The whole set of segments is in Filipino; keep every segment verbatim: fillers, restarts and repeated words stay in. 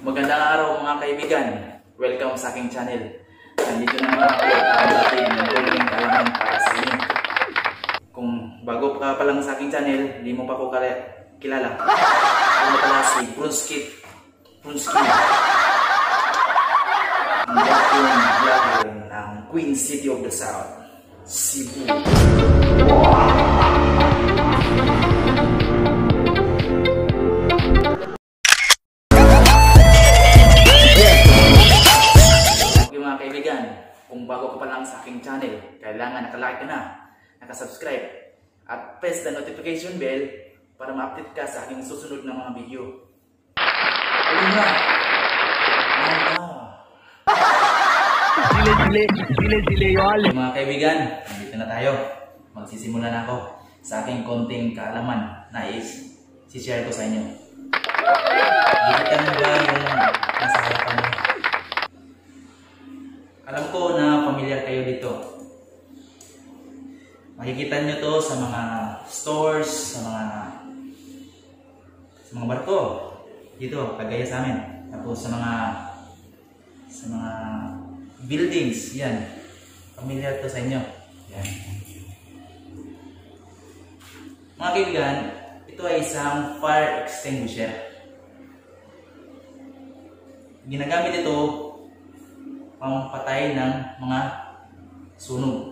Magandang araw mga kaibigan. Welcome sa aking channel. Nandito naman ako para natin ng konting kaalaman para sa inyo. Kung bago ka pa lang sa aking channel, hindi mo pa ako kilala. Ako na pala si Brunskit. Brunskit. Ang dating vlogger ng Queen City of the South, Cebu. Kung bago ka pa lang sa aking channel, kailangan nakalike ka na, nakasubscribe, at press the notification bell para ma-update ka sa aking susunod na mga video. Ayun na! Ayun na! Dile, dile, dile, dile, yol! Mga kaibigan, nandito na tayo. Magsisimula na ako sa aking konting kaalaman na is-share ko sa inyo. Dito na ba yung nasa harapan mo? Alam ko na familiar kayo dito. Makikita nyo to sa mga stores, sa mga sa mga barko. Dito, kagaya sa amin. Tapos sa mga sa mga buildings, yan. Familiar to sa inyo. Yan. Mga kaibigan, ito ay isang fire extinguisher. Ginagamit ito pampatay ng mga sunog.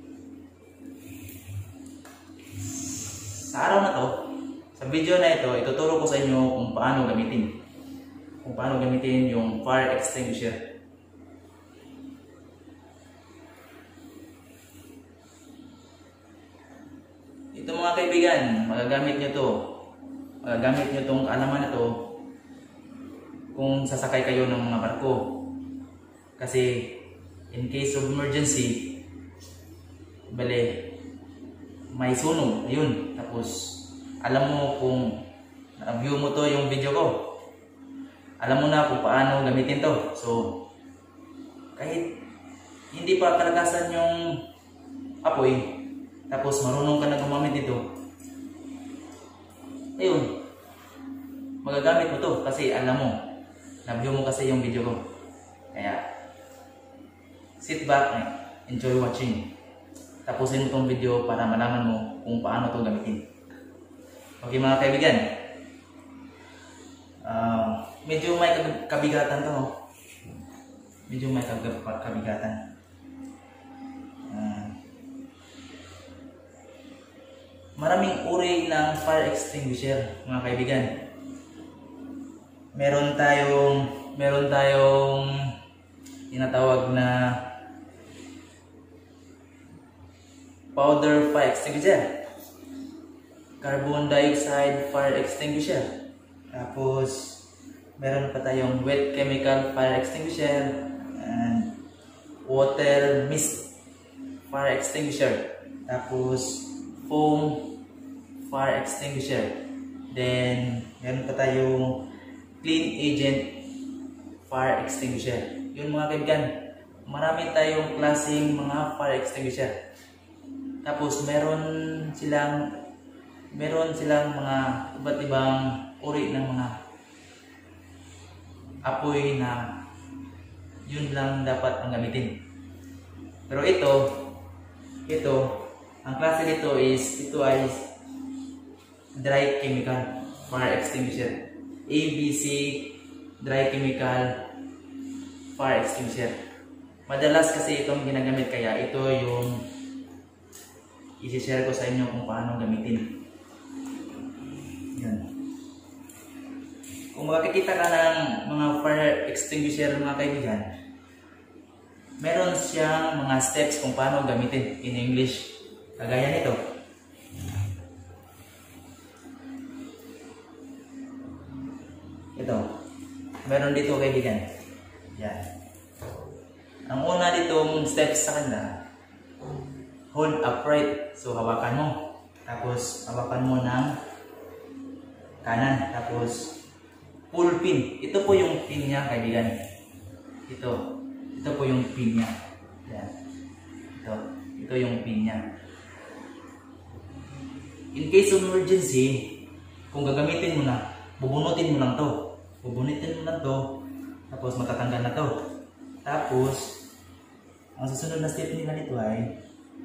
Sa araw na to, sa video na ito, ituturo ko sa inyo kung paano gamitin. Kung paano gamitin yung fire extinguisher. Ito mga kaibigan, magagamit nyo to. Magagamit nyo tong kaalaman na to kung sasakay kayo ng mga barko. Kasi in case of emergency, bale, may sunog, ayun. Tapos, alam mo kung na-view mo to yung video ko. Alam mo na kung paano gamitin to. So, kahit hindi pa kalakasan yung apoy, tapos marunong ka na gumamit dito, ayun, magagamit mo to kasi alam mo, na-view mo kasi yung video ko. Kaya, sit back and enjoy watching. Tapusin mo itong video para malaman mo kung paano ito gamitin. Okay mga kaibigan. Uh, medyo may kabigatan to. Medyo may kabigatan. Uh, maraming uri ng fire extinguisher mga kaibigan. Meron tayong meron tayong tinatawag na powder fire extinguisher, carbon dioxide fire extinguisher, tapos meron pa tayong wet chemical fire extinguisher, and water mist fire extinguisher, tapos foam fire extinguisher, then meron pa tayong clean agent fire extinguisher. Yun mga kaibigan, marami tayong klaseng mga fire extinguisher. Tapos meron silang meron silang mga iba't ibang uri ng mga apoy na yun lang dapat ang gamitin. Pero ito, ito, ang klase nito is, ito ay dry chemical fire extinguisher. A B C dry chemical fire extinguisher. Madalas kasi itong ginagamit, kaya ito yung i-share ko sa inyo kung paano gamitin. Yan. Kung makikita ka ng mga fire extinguisher mga kaibigan, meron siyang mga steps kung paano gamitin in English. Kagaya nito. Ito. Meron dito kaibigan. Yan. Ang una ditong steps sa kanila, hold upright. So, hawakan mo. Tapos, hawakan mo ng kanan. Tapos, pull pin. Ito po yung pin niya, kaibigan. Ito. Ito po yung pin niya. Yan. Ito. Ito yung pin niya. In case of emergency, kung gagamitin mo na, bubunutin mo lang to. Bubunitin mo na to. Tapos matatanggal na to. Tapos, ang susunod na step nila nito ay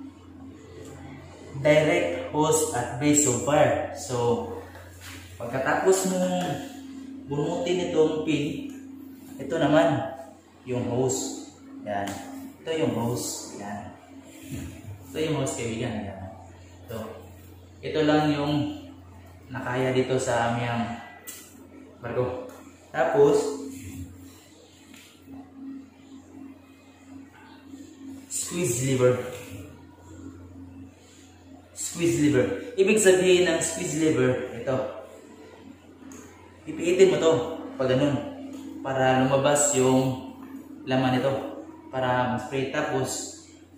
direct hose at base of fire. So, pagkatapos mong bunutin itong pin, ito naman yung hose. Yan. Ito yung hose. Yan. Ito yung hose, kaibigan. Yan. Ito. Ito lang yung nakaya dito sa aming barko. Tapos, squeeze lever. Squeeze lever. Ibig sabihin ng squeeze lever, ito. Ipiitin mo to pag ganun para lumabas yung laman nito para ma-spray. Tapos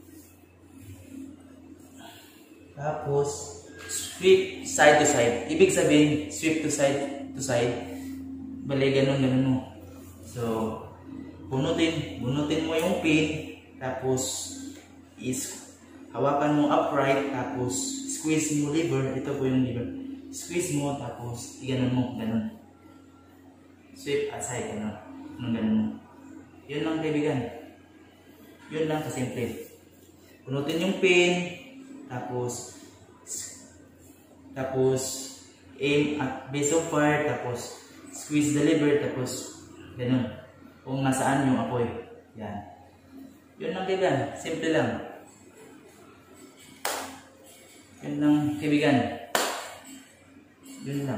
tapos sweep side to side. Ibig sabihin sweep to side to side. Bali ganun ganun mo. So bunutin, bunutin mo yung pin, tapos is hawakan mo upright, tapos squeeze mo lever. Ito po yung lever. Squeeze mo, tapos i-ganon mo, ganun. Sweep aside, ganun. Ganun, ganun mo. Yun lang, kaibigan. Yun lang kasimple. Punutin yung pin, tapos tapos aim at base of fire, tapos squeeze the lever, tapos ganun. Kung nasaan yung apoy. Yan. Yun lang, kaibigan. Simple lang. Yun lang, kaibigan. Yun lang.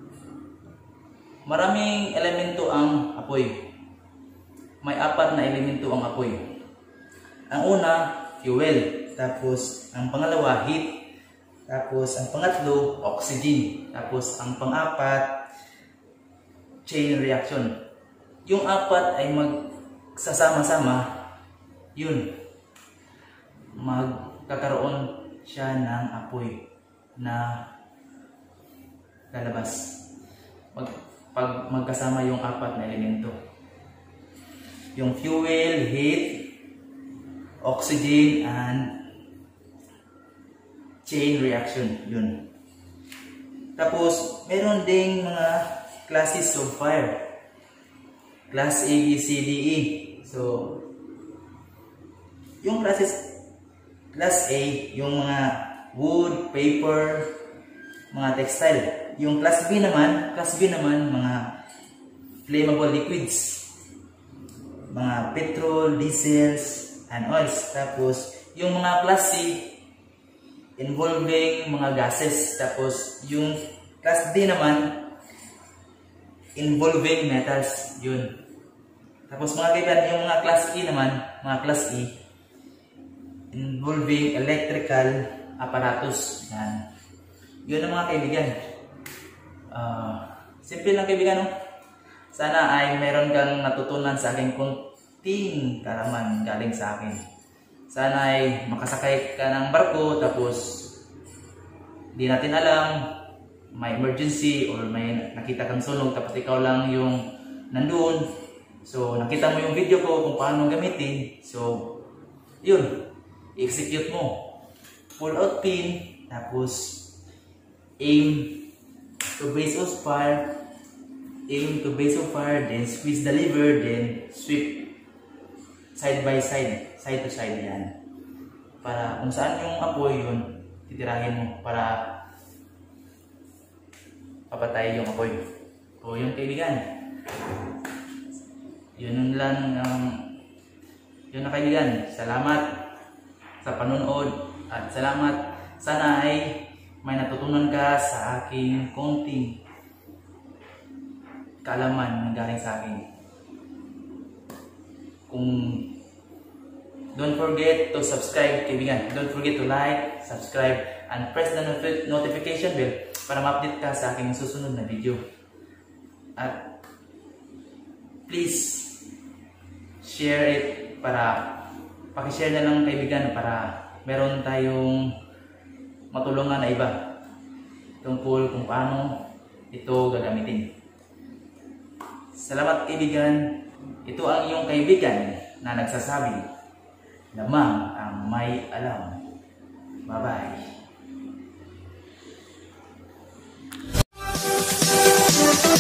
Maraming elemento ang apoy. May apat na elemento ang apoy. Ang una, fuel. Tapos, ang pangalawa, heat. Tapos, ang pangatlo, oxygen. Tapos, ang pang-apat, chain reaction. Yung apat ay magsasama-sama. Yun. Magkakaroon siya ng apoy na lalabas. Mag, pag magkasama yung apat na elemento. Yung fuel, heat, oxygen, and chain reaction. Yun. Tapos, meron ding mga classes of fire. Class A, B, C, D, E. So, yung classes, class A, yung mga wood, paper, mga textile. Yung class B naman, class B naman, mga flammable liquids. Mga petrol, diesels, and oils. Tapos, yung mga class C, involving mga gases. Tapos, yung class D naman, involving metals. Yun. Tapos, mga kaibigan, yung mga class E naman, mga class E, involving electrical apparatus. Yan. Yun ang mga kaibigan. Uh, simple lang, kaibigan, no? Sana ay meron kang natutunan sa aking kunting kalaman galing sa akin. Sana ay makasakay ka ng barko, tapos di natin alam, may emergency or may nakita kang sunog, tapos ikaw lang yung nandoon. So, nakita mo yung video ko kung paano gamitin. So, yun. I-execute mo. Pull out pin, tapos aim to base of fire, aim to base of fire, then squeeze the lever, then sweep side by side, side to side. Yan. Para kung saan yung apoy, yun, titirahin mo para papatay yung apoy. O yung kaibigan. Yun lang, um, yun na kaibigan. Salamat sa panonood at salamat. Sana ay may natutunan ka sa aking konting kaalaman na galing sa akin. Kung don't forget to subscribe, kaibigan. Don't forget to like, subscribe, and press the not notification bell para ma-update ka sa aking susunod na video. At please share it, para paki-share na lang, kaibigan, para meron tayong matulungan na iba tungkol kung paano ito gagamitin. Salamat, kaibigan. Ito ang iyong kaibigan na nagsasabi, lamang ang may alam. Bye-bye.